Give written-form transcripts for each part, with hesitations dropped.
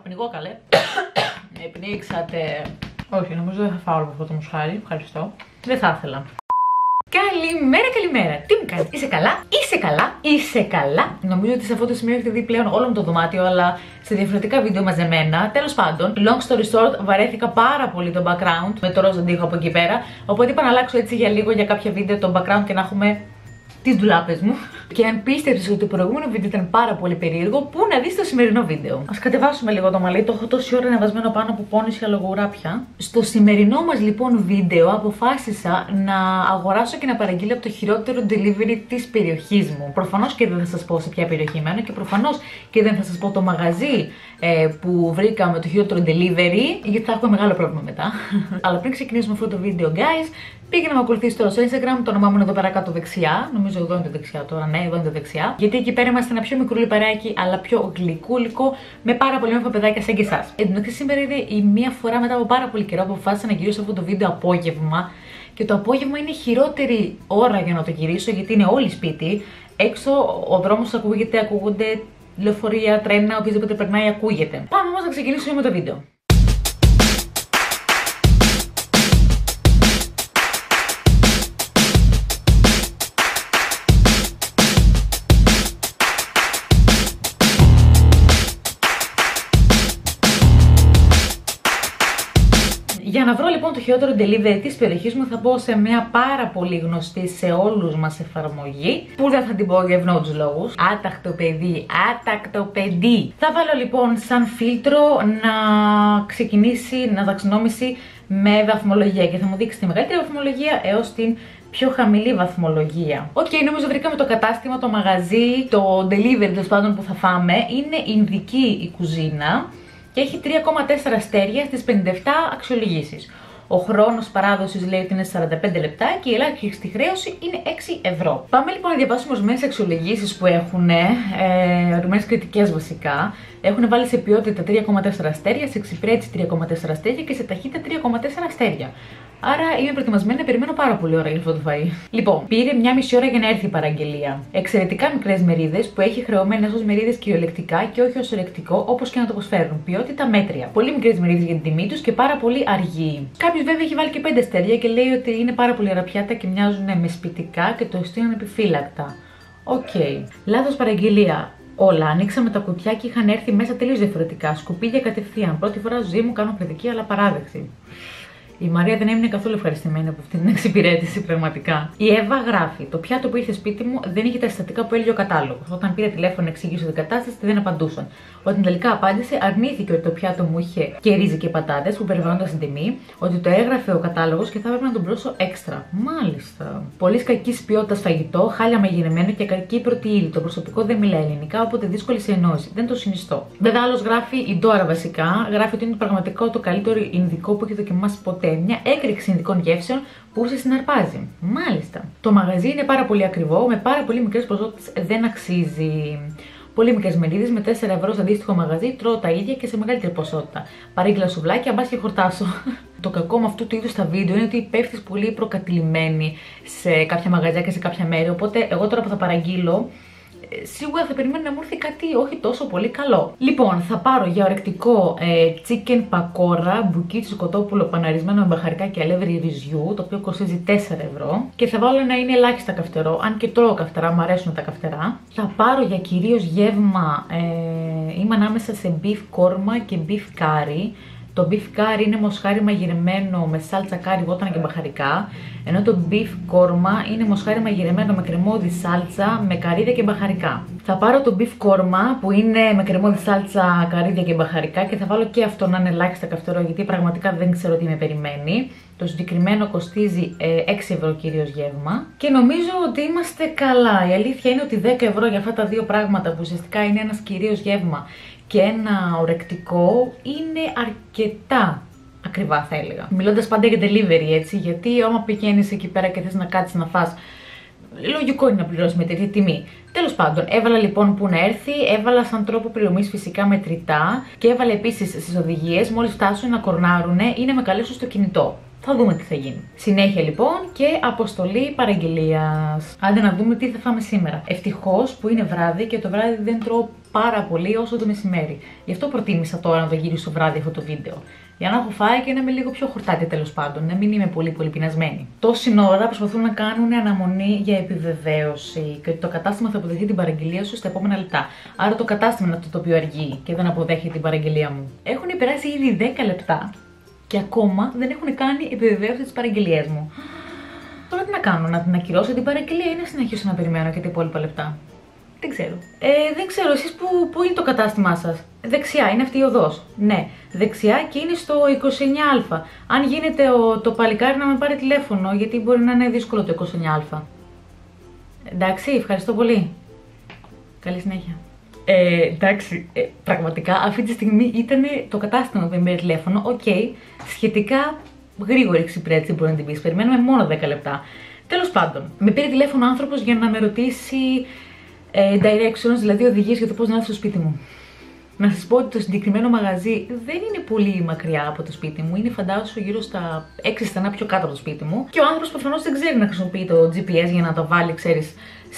Πνιγώ καλέ. Πνίξατε. Όχι, νομίζω δεν θα φάω από αυτό το μουσχάρι. Ευχαριστώ. Δεν θα ήθελα. Καλημέρα. Τι μου κάνεις, είσαι καλά. Νομίζω ότι σε αυτό το σημείο έχετε δει πλέον όλο μου το δωμάτιο, αλλά σε διαφορετικά βίντεο μαζεμένα. Τέλος πάντων, long story short, βαρέθηκα πάρα πολύ το background με το ροζ αντίχο από εκεί πέρα. Οπότε είπα να αλλάξω έτσι για λίγο για κάποια βίντεο το background και να έχουμε τις ντουλάπες μου. Και αν πίστεψες ότι το προηγούμενο βίντεο ήταν πάρα πολύ περίεργο, πού να δεις το σημερινό βίντεο. Ας κατεβάσουμε λίγο το μαλλί, το έχω τόση ώρα ανεβασμένο πάνω που πόνισε αλογουράπια. Στο σημερινό μας λοιπόν βίντεο αποφάσισα να αγοράσω και να παραγγείλω από το χειρότερο delivery της περιοχής μου. Προφανώς και δεν θα σας πω σε ποια περιοχή μένω και προφανώς και δεν θα σας πω το μαγαζί που βρήκα με το χειρότερο delivery, γιατί θα έχω μεγάλο πρόβλημα μετά. Αλλά πριν ξεκινήσουμε αυτό το βίντεο, guys, πήγαινε να με ακολουθήσει τώρα στο Instagram, το όνομά μου είναι εδώ πέρα κάτω δεξιά. Νομίζω εδώ είναι το δεξιά τώρα, ναι, εδώ είναι το δεξιά. Γιατί εκεί πέρα είμαστε ένα πιο μικρούλι παρεάκι, αλλά πιο γλυκούλικο, με πάρα πολύ όμορφα παιδάκια σαν και εσάς. Εντάξει, σήμερα είναι η μία φορά μετά από πάρα πολύ καιρό που αποφάσισα να γυρίσω αυτό το βίντεο απόγευμα. Και το απόγευμα είναι η χειρότερη ώρα για να το γυρίσω, γιατί είναι όλοι σπίτι. Έξω ο δρόμος ακούγονται λεωφορεία, τρένα, οποιοδήποτε περνάει ακούγεται. Πάμε όμως να ξεκινήσουμε με το βίντεο. Για να βρω λοιπόν το χειρότερο delivery της περιοχής μου, θα πω σε μια πάρα πολύ γνωστή σε όλους μας εφαρμογή, που δεν θα την πω για ευνόητους λόγους. Άτακτο παιδί. Θα βάλω λοιπόν σαν φίλτρο να ξεκινήσει να ταξινόμηση με βαθμολογία και θα μου δείξει τη μεγαλύτερη βαθμολογία έως την πιο χαμηλή βαθμολογία. Οκ, νομίζω βρήκαμε το κατάστημα, το μαγαζί, το delivery τέλος πάντων που θα φάμε. Είναι ινδική η κουζίνα και έχει 3,4 αστέρια στις 57 αξιολογήσεις. Ο χρόνος παράδοσης λέει ότι είναι 45 λεπτά και η ελάχιστη χρέωση είναι 6 ευρώ. Πάμε λοιπόν να διαβάσουμε ορισμένες αξιολογήσεις που έχουν, ορισμένες κριτικές βασικά. Έχουν βάλει σε ποιότητα 3,4 αστέρια, σε εξυπηρέτηση 3,4 αστέρια και σε ταχύτητα 3,4 αστέρια. Άρα είμαι προετοιμασμένη να περιμένω πάρα πολύ ώρα για αυτό το φαΐ. Λοιπόν, πήρε μια μισή ώρα για να έρθει η παραγγελία. Εξαιρετικά μικρές μερίδες που έχει χρεωμένες ως μερίδες κυριολεκτικά και όχι ως ορεκτικό, όπως και να το προσφέρουν. Ποιότητα μέτρια. Πολύ μικρές μερίδες για την τιμή τους και πάρα πολύ αργοί. Κάποιος βέβαια έχει βάλει και 5 αστέρια και λέει ότι είναι πάρα πολύ αραπιάτα και μοιάζουν με σπιτικά και το στείλουν επιφύλακτα. Οκ. Λάθος παραγγελία. Όλα ανοίξαμε τα κουτιά και είχαν έρθει μέσα τελείως διαφορετικά. Σκουπίδια κατευθείαν. Πρώτη φορά στη ζωή μου κάνω παιδική, αλλά παράδεξη. Η Μαρία δεν έμεινε καθόλου ευχαριστημένη από αυτήν την εξυπηρέτηση, πραγματικά. Η Εύα γράφει: το πιάτο που ήρθε σπίτι μου δεν είχε τα συστατικά που έλεγε ο κατάλογος. Όταν πήρε τηλέφωνο, εξήγησε την κατάσταση, δεν απαντούσαν. Όταν τελικά απάντησε, αρνήθηκε ότι το πιάτο μου είχε και ρύζι και πατάτες που περιβάλλονταν στην τιμή, ότι το έγραφε ο κατάλογος και θα έπρεπε να τον πληρώσω έξτρα. Μάλιστα. Πολύ κακή ποιότητα φαγητό, χάλια μαγειρεμένο και κακή πρώτη ύλη. Το προσωπικό δεν μιλάει ελληνικά, οπότε δύσκολη συνεννόηση. Δεν το συνιστώ. Βέβαια, άλλος γράφει, η Ντόρα βασικά, γράφει ότι είναι πραγματικά το καλύτερο ινδικό που έχει δοκιμάσει ποτέ. Μια έκρηξη ινδικών γεύσεων που σε συναρπάζει. Μάλιστα. Το μαγαζί είναι πάρα πολύ ακριβό, με πάρα πολύ μικρές ποσότητες, δεν αξίζει. Πολύ μικρές μερίδες με 4 ευρώ στο αντίστοιχο μαγαζί, τρώω τα ίδια και σε μεγαλύτερη ποσότητα. Παρήγγειλα σουβλάκια, μπας και χορτάσω. Το κακό με αυτού του είδους τα βίντεο είναι ότι πέφτεις πολύ προκατηλημένη σε κάποια μαγαζιά και σε κάποια μέρη. Οπότε, εγώ τώρα που θα παραγγείλω, σίγουρα θα περιμένω να μου έρθει κάτι όχι τόσο πολύ καλό. Λοιπόν, θα πάρω για ορεκτικό chicken pakora, μπουκίτσι κοτόπουλο παναρισμένο με μπαχαρικά και αλεύρι ρυζιού, το οποίο κοστίζει 4 ευρώ. Και θα βάλω να είναι ελάχιστα καυτερό, αν και τρώω καυτερά, μου αρέσουν τα καυτερά. Θα πάρω για κυρίως γεύμα, είμαι ανάμεσα σε beef κόρμα και beef curry. Το beef curry είναι μοσχάρι μαγειρεμένο με σάλτσα κάρι, βότανα και μπαχαρικά. Ενώ το beef κόρμα είναι μοσχάρι μαγειρεμένο με κρεμόδι σάλτσα, με καρύδια και μπαχαρικά. Θα πάρω το beef κόρμα που είναι με κρεμόδι σάλτσα, καρύδια και μπαχαρικά και θα βάλω και αυτό να είναι ελάχιστα καυτερό, γιατί πραγματικά δεν ξέρω τι με περιμένει. Το συγκεκριμένο κοστίζει 6 ευρώ κυρίως γεύμα. Και νομίζω ότι είμαστε καλά. Η αλήθεια είναι ότι 10 ευρώ για αυτά τα δύο πράγματα, που ουσιαστικά είναι ένας κυρίως γεύμα και ένα ορεκτικό, είναι αρκετά ακριβά, θα έλεγα. Μιλώντας πάντα για delivery, έτσι, γιατί άμα πηγαίνεις εκεί πέρα και θες να κάτσεις να φας, λογικό είναι να πληρώσεις με τέτοια τιμή. Τέλος πάντων, έβαλα λοιπόν που να έρθει, έβαλα σαν τρόπο πληρωμής φυσικά μετρητά και έβαλα επίσης στις οδηγίες, μόλις φτάσουν να κορνάρουνε ή να με καλέσουν στο κινητό. Θα δούμε τι θα γίνει. Συνέχεια λοιπόν και αποστολή παραγγελίας. Άντε να δούμε τι θα φάμε σήμερα. Ευτυχώς που είναι βράδυ και το βράδυ δεν τρώω πάρα πολύ όσο το μεσημέρι. Γι' αυτό προτίμησα τώρα να το γυρίσω βράδυ αυτό το βίντεο. Για να έχω φάει και να είμαι λίγο πιο χορτάτη τέλος πάντων, να μην είμαι πολύ πεινασμένη. Τόση ώρα προσπαθούν να κάνουν αναμονή για επιβεβαίωση και ότι το κατάστημα θα αποδεχτεί την παραγγελία σου στα επόμενα λεπτά. Άρα το κατάστημα είναι αυτό το οποίο αργεί και δεν αποδέχεται την παραγγελία μου. Έχουν περάσει ήδη 10 λεπτά και ακόμα δεν έχουν κάνει επιβεβαίωση της παραγγελίας μου. Τώρα τι να κάνω, να την ακυρώσω την παραγγελία ή να συνεχίσω να περιμένω και τα υπόλοιπα λεπτά. Δεν ξέρω. Δεν ξέρω, εσείς πού είναι το κατάστημά σας? Δεξιά, είναι αυτή η οδός. Ναι, δεξιά και είναι στο 29α. Αν γίνεται το παλικάρι να με πάρει τηλέφωνο, γιατί μπορεί να είναι δύσκολο το 29α. Εντάξει, ευχαριστώ πολύ. Καλή συνέχεια. Εντάξει, πραγματικά αυτή τη στιγμή ήταν το κατάστημα που με πήρε τηλέφωνο. Οκ, σχετικά γρήγορη εξυπηρέτηση μπορεί να την πεις. Περιμένουμε μόνο 10 λεπτά. Τέλος πάντων, με πήρε τηλέφωνο ο άνθρωπος για να με ρωτήσει directions, δηλαδή οδηγίες για το πώς να έρθω στο σπίτι μου. Να σας πω ότι το συγκεκριμένο μαγαζί δεν είναι πολύ μακριά από το σπίτι μου. Είναι φαντάσου γύρω στα 6 στενά πιο κάτω από το σπίτι μου. Και ο άνθρωπος προφανώς δεν ξέρει να χρησιμοποιεί το GPS για να το βάλει, ξέρεις,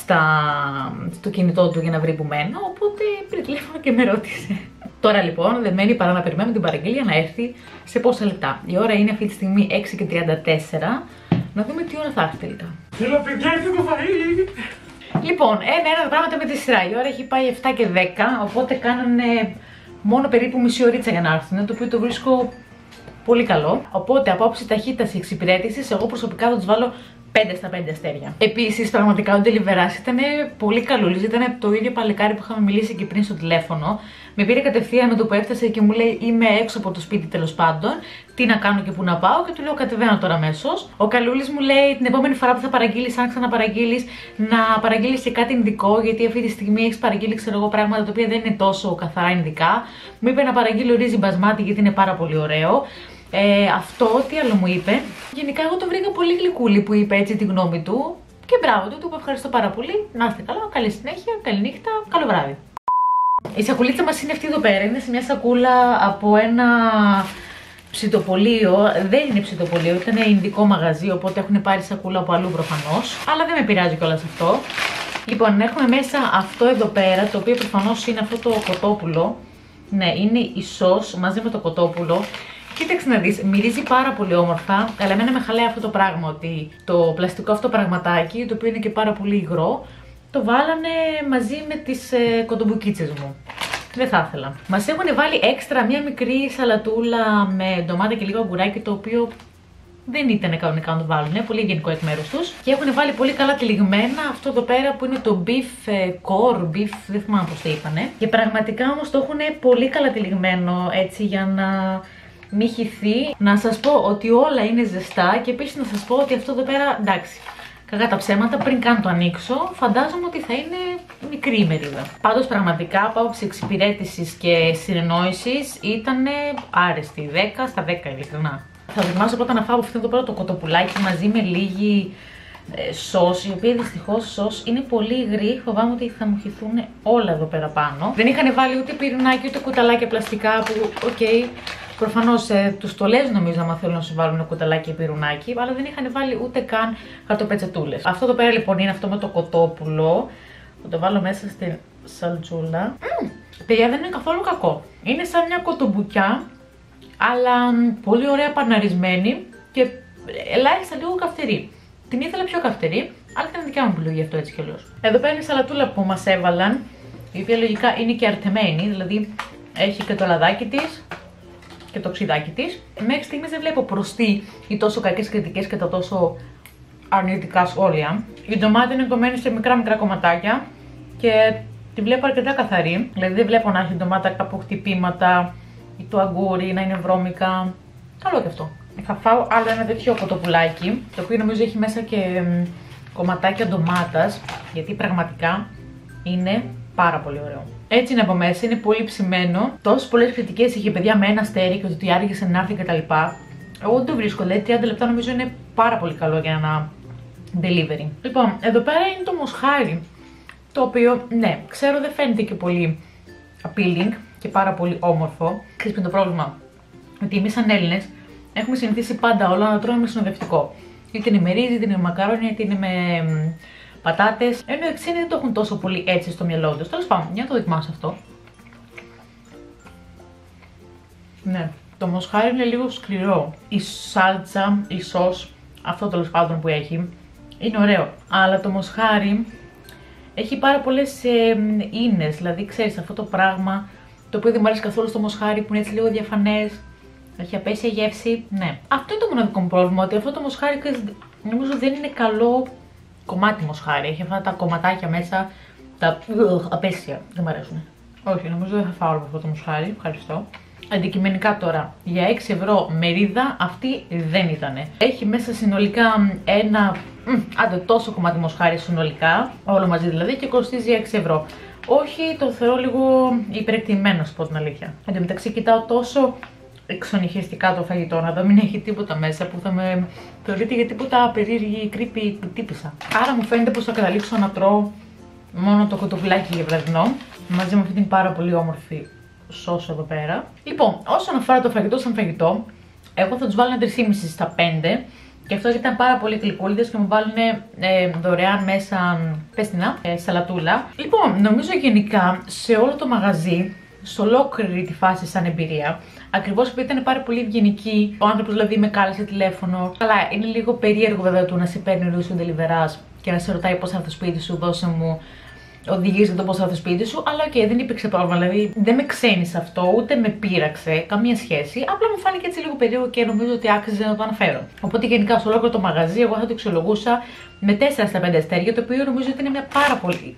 στο κινητό του για να βρει που μένω. Οπότε πήρε τηλέφωνο και με ρώτησε. Τώρα λοιπόν δεν μένει παρά να περιμένουμε την παραγγελία να έρθει σε πόσα λεπτά. Η ώρα είναι αυτή τη στιγμή 6:34. Να δούμε τι ώρα θα έρθει τελικά. Θέλω παιδιά, έρθει το φαΐ! Λοιπόν, ένα τα πράγματα με τη σειρά. Η ώρα έχει πάει 7 και 10, οπότε κάνανε μόνο περίπου μισή ωρίτσα για να έρθουν, το οποίο το βρίσκω πολύ καλό. Οπότε από άποψη ταχύτητας εξυπηρέτησης, εγώ προσωπικά θα τους βάλω 5 στα 5 αστέρια. Επίσης, πραγματικά ο Deliverás ήταν πολύ καλούλης. Ήταν το ίδιο παλικάρι που είχαμε μιλήσει και πριν στο τηλέφωνο. Με πήρε κατευθείαν με το που έφτασε και μου λέει: είμαι έξω από το σπίτι τέλος πάντων. Τι να κάνω και πού να πάω. Και του λέω: κατεβαίνω τώρα αμέσως. Ο καλούλης μου λέει: την επόμενη φορά που θα παραγγείλεις, αν ξαναπαραγγείλεις, να παραγγείλεις και κάτι ειδικό. Γιατί αυτή τη στιγμή έχεις παραγγείλει, ξέρω εγώ, πράγματα τα οποία δεν είναι τόσο καθαρά ειδικά. Μου είπε να παραγγείλω ρύζι μπασμάτι γιατί είναι πάρα πολύ ωραίο. Αυτό, τι άλλο μου είπε. Γενικά, εγώ το βρήκα πολύ γλυκούλη που είπε έτσι τη γνώμη του. Και μπράβο του, του είπα ευχαριστώ πάρα πολύ. Να είστε καλά, καλή συνέχεια, καλή νύχτα, καλό βράδυ. Η σακουλίτσα μας είναι αυτή εδώ πέρα. Είναι σε μια σακούλα από ένα ψητοπολείο. Δεν είναι ψητοπολείο, ήταν ινδικό μαγαζί. Οπότε έχουν πάρει σακούλα από αλλού προφανώς. Αλλά δεν με πειράζει κιόλας αυτό. Λοιπόν, έχουμε μέσα αυτό εδώ πέρα, το οποίο προφανώς είναι αυτό το κοτόπουλο. Ναι, είναι η σως μαζί με το κοτόπουλο. Κοίταξε να δεις, μυρίζει πάρα πολύ όμορφα, αλλά εμένα με χαλάει αυτό το πράγμα, ότι το πλαστικό αυτό πραγματάκι, το οποίο είναι και πάρα πολύ υγρό, το βάλανε μαζί με τις κοντομπουκίτσες μου. Δεν θα ήθελα. Μας έχουν βάλει έξτρα μια μικρή σαλατούλα με ντομάτα και λίγο αγκουράκι, το οποίο δεν ήταν κανονικά να το βάλουν, είναι πολύ γενικό εκ μέρους τους. Και έχουν βάλει πολύ καλά τυλιγμένα αυτό εδώ πέρα που είναι το beef core, beef, δεν θυμάμαι πώς το είπανε. Και πραγματικά όμως το έχουν πολύ καλά τυλιγμένο έτσι για να μη χυθεί. Να σας πω ότι όλα είναι ζεστά και επίσης να σας πω ότι αυτό εδώ πέρα, εντάξει, κακά τα ψέματα, πριν καν το ανοίξω, φαντάζομαι ότι θα είναι μικρή η μερίδα. Πάντως πραγματικά από άποψη εξυπηρέτησης και συνεννόησης ήταν άρεστη, 10 στα 10 ειλικρινά. Θα δοκιμάσω πρώτα να φάω αυτό εδώ πέρα το κοτοπουλάκι μαζί με λίγη σως, η οποία δυστυχώς σως είναι πολύ υγρή. Φοβάμαι ότι θα μου χυθούν όλα εδώ πέρα πάνω. Δεν είχαν βάλει ούτε πυρηνάκι ούτε κουταλάκια πλαστικά που, οκ. Προφανώς τους το λες νομίζω άμα θέλουν να σου βάλουν κουταλάκι ή πυρουνάκι, αλλά δεν είχαν βάλει ούτε καν χαρτοπετσετούλες. Αυτό εδώ πέρα λοιπόν είναι αυτό με το κοτόπουλο. Θα το βάλω μέσα στην σαλτσούλα. Παιδιά, δεν είναι καθόλου κακό. Είναι σαν μια κοτομπουκιά, αλλά πολύ ωραία παναρισμένη και ελάχιστα λίγο καυτερή. Την ήθελα πιο καυτερή, αλλά ήταν δικιά μου επιλογή αυτό έτσι κι αλλιώς. Εδώ πέρα είναι η σαλατούλα που μας έβαλαν, η οποία λογικά είναι και αρτεμένη, δηλαδή έχει και το λαδάκι της και το ξυδάκι της. Μέχρι στιγμής δεν βλέπω προστί ή τόσο κακές κριτικές και τα τόσο αρνητικά σχόλια. Η ντομάτα είναι κομμένη σε μικρά κομματάκια και τη βλέπω αρκετά καθαρή. Δηλαδή δεν βλέπω να έχει ντομάτα κάπου χτυπήματα ή το αγκούρι να είναι βρώμικα. Καλό και αυτό. Θα φάω άλλο ένα τέτοιο κοτοπουλάκι, το οποίο νομίζω έχει μέσα και κομματάκια ντομάτας, γιατί πραγματικά είναι πάρα πολύ ωραίο. Έτσι είναι από μέσα, είναι πολύ ψημένο. Τόσες πολλές κριτικές είχε παιδιά με ένα αστέρι και ότι άργησε να έρθει κτλ. Εγώ δεν το βρίσκω, δηλαδή 30 λεπτά νομίζω είναι πάρα πολύ καλό για ένα delivery. Λοιπόν, εδώ πέρα είναι το μοσχάρι, το οποίο ναι, ξέρω δεν φαίνεται και πολύ appealing και πάρα πολύ όμορφο. Ξέρεις ποιο είναι το πρόβλημα? Ότι εμείς σαν Έλληνες έχουμε συνηθίσει πάντα όλα να τρώμε με συνοδευτικό. Είτε είναι με ρύζι, είτε είναι με μακαρόνια, είτε είναι με πατάτες. Ενώ οι ξένοι δεν το έχουν τόσο πολύ έτσι στο μυαλό τους. Τέλος πάντων, για να το δοκιμάσω αυτό. Ναι, το μοσχάρι είναι λίγο σκληρό. Η σάλτσα, η σος, αυτό τέλος πάντων που έχει, είναι ωραίο. Αλλά το μοσχάρι έχει πάρα πολλές ίνες. Δηλαδή, ξέρεις, αυτό το πράγμα το οποίο δεν μου αρέσει καθόλου στο μοσχάρι, που είναι έτσι λίγο διαφανές. Έχει απέσια γεύση. Ναι. Αυτό είναι το μοναδικό μου πρόβλημα. Ότι αυτό το μοσχάρι νομίζω δεν είναι καλό κομμάτι μοσχάρι. Έχει αυτά τα κομματάκια μέσα. Τα απέσια. Δεν μου αρέσουν. Όχι, νομίζω δεν θα φάω όλο αυτό το μοσχάρι. Ευχαριστώ. Αντικειμενικά τώρα, για 6 ευρώ μερίδα αυτή δεν ήτανε. Έχει μέσα συνολικά ένα τόσο κομμάτι μοσχάρι συνολικά, όλο μαζί δηλαδή, και κοστίζει 6 ευρώ. Όχι, το θεωρώ λίγο υπερεκτιμμένο, να πω την αλήθεια. Εν τω μεταξύ, κοιτάω τόσο εξονυχιστικά το φαγητό, να δω μην έχει τίποτα μέσα που θα με θεωρείται για τίποτα περίεργη, creepy τύπησα. Άρα μου φαίνεται πως θα καταλήξω να τρώω μόνο το κοτοπουλάκι για βραδινό, μαζί με αυτή την πάρα πολύ όμορφη σως εδώ πέρα. Λοιπόν, όσον αφορά το φαγητό σαν φαγητό, εγώ θα τους βάλω ένα 3,5 στα 5. Και αυτό ήταν πάρα πολύ γλυκούλιδες και μου βάλουν δωρεάν μέσα, σαλατούλα. Λοιπόν, νομίζω γενικά σε όλο το μαγαζί, σε ολόκληρη τη φάση σαν εμπειρία, ακριβώς επειδή ήταν πάρα πολύ ευγενική, ο άνθρωπος δηλαδή με κάλεσε τηλέφωνο. Αλλά είναι λίγο περίεργο βέβαια του να σε παίρνει ο ντελιβεράς και να σε ρωτάει πώς θα έρθει στο σπίτι σου, δώσε μου οδηγείς για το πώς θα έρθει στο σπίτι σου. Αλλά οκ, δεν υπήρξε πρόβλημα. Δηλαδή δεν με ξένησε αυτό, ούτε με πείραξε, καμία σχέση. Απλά μου φάνηκε έτσι λίγο περίεργο και νομίζω ότι άξιζε να το αναφέρω. Οπότε γενικά σε ολόκληρο το μαγαζί, εγώ θα το αξιολογούσα με 4 στα 5 αστέρια, το οποίο νομίζω ότι είναι μια πάρα πολύ.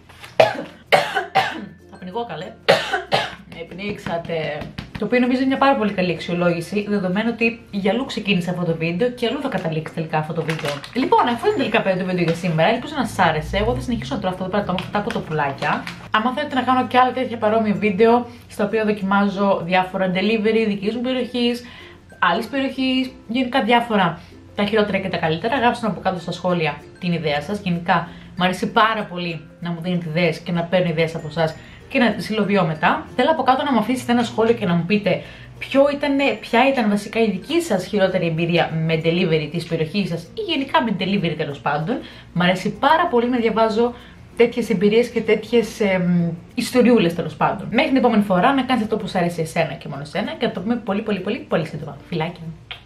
Θα πνιγώ καλέ. Πνίξατε. Το οποίο νομίζω είναι μια πάρα πολύ καλή αξιολόγηση, δεδομένου ότι για αλλού ξεκίνησε αυτό το βίντεο και αλλού θα καταλήξει τελικά αυτό το βίντεο. Λοιπόν, αυτό είναι τελικά πέρα το βίντεο για σήμερα. Ελπίζω να σας άρεσε. Εγώ θα συνεχίσω να τρώω αυτό εδώ πέρα τα κοτοπουλάκια. Αν θέλετε να κάνω και άλλα τέτοια παρόμοια βίντεο, στα οποία δοκιμάζω διάφορα delivery δικής μου περιοχής, άλλης περιοχής, γενικά διάφορα τα χειρότερα και τα καλύτερα, γράψτε από κάτω στα σχόλια την ιδέα σας. Γενικά, μου αρέσει πάρα πολύ να μου δίνετε ιδέες και να παίρνω ιδέες από εσάς και να τις υλοποιώ μετά. Θέλω από κάτω να μου αφήσετε ένα σχόλιο και να μου πείτε ποια ήταν βασικά η δική σας χειρότερη εμπειρία με delivery της περιοχής σας ή γενικά με delivery τέλος πάντων. Μ' αρέσει πάρα πολύ να διαβάζω τέτοιες εμπειρίες και τέτοιες ιστοριούλες τέλος πάντων. Μέχρι την επόμενη φορά να κάνετε αυτό που σας αρέσει εσένα και μόνο εσένα και να το πούμε πολύ σύντομα. Φιλάκια!